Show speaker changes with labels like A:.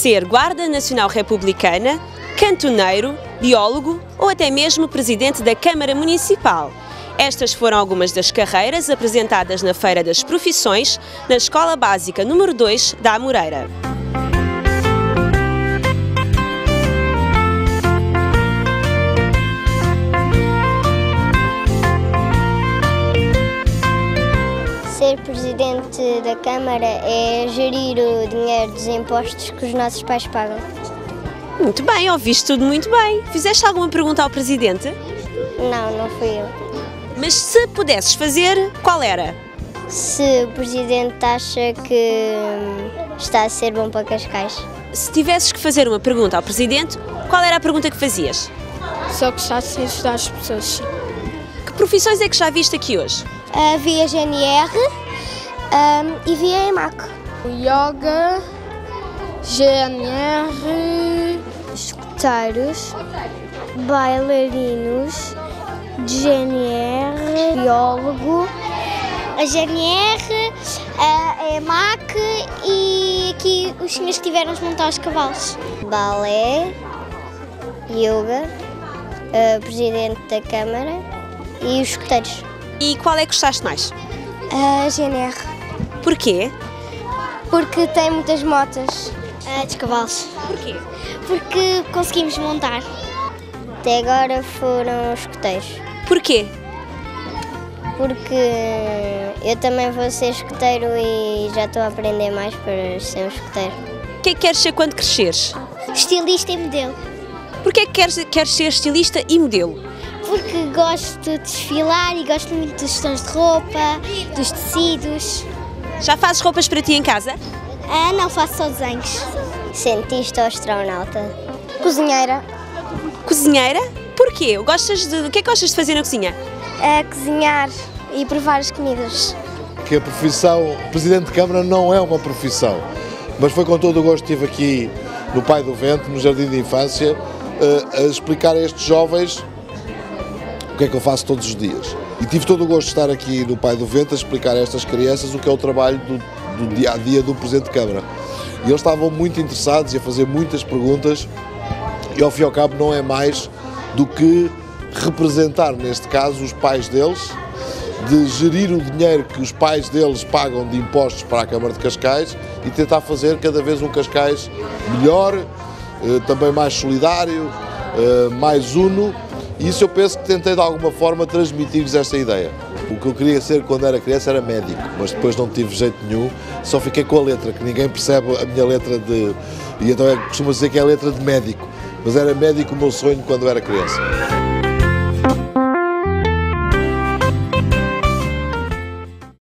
A: ser guarda nacional republicana, cantoneiro, biólogo ou até mesmo presidente da Câmara Municipal. Estas foram algumas das carreiras apresentadas na Feira das Profissões, na Escola Básica número 2 da Amoreira.
B: Ser presidente da Câmara é gerir o dinheiro dos impostos que os nossos pais pagam.
A: Muito bem, ouviste tudo muito bem. Fizeste alguma pergunta ao presidente?
B: Não fui eu.
A: Mas se pudesses fazer, qual era?
B: Se o presidente acha que está a ser bom para Cascais.
A: Se tivesses que fazer uma pergunta ao presidente, qual era a pergunta que fazias?
C: Só gostasse de ajudar as pessoas.
A: Que profissões é que já viste aqui hoje?
B: Via GNR e via EMAC.
C: Yoga, GNR,
B: Escuteiros, bailarinos, GNR, biólogo, a GNR, a EMAC e aqui os senhores que tiveram a montar os cavalos. Balé, yoga, presidente da Câmara e os escuteiros.
A: E qual é que gostaste mais?
B: A GNR.
A: Porquê?
B: Porque tem muitas motas. Dos cavalos.
A: Porquê?
B: Porque conseguimos montar. Até agora foram os escuteiros.
A: Porquê?
B: Porque eu também vou ser escuteiro e já estou a aprender mais para ser um escuteiro.
A: O que é que queres ser quando cresceres?
B: Estilista e modelo.
A: Porquê é que queres ser estilista e modelo?
B: Porque gosto de desfilar e gosto muito dos tons de roupa, dos tecidos.
A: Já fazes roupas para ti em casa?
B: Não, faço só desenhos. Cientista ou astronauta. Cozinheira.
A: Cozinheira? Porquê? O que é que gostas de fazer na cozinha?
B: Cozinhar e provar as comidas.
D: Que a profissão Presidente de Câmara não é uma profissão, mas foi com todo o gosto que estive aqui no Pai do Vento, no Jardim de Infância, a explicar a estes jovens o que é que eu faço todos os dias. E tive todo o gosto de estar aqui no Pai do Vento a explicar a estas crianças o que é o trabalho do dia-a-dia do Presidente de Câmara. E eles estavam muito interessados e a fazer muitas perguntas e ao fim e ao cabo não é mais do que representar, neste caso, os pais deles, de gerir o dinheiro que os pais deles pagam de impostos para a Câmara de Cascais e tentar fazer cada vez um Cascais melhor, também mais solidário, mais uno. E isso eu penso que tentei de alguma forma transmitir-lhes esta ideia. O que eu queria ser quando era criança era médico, mas depois não tive jeito nenhum, só fiquei com a letra, que ninguém percebe a minha letra de... E então costuma dizer que é a letra de médico, mas era médico o meu sonho quando era criança.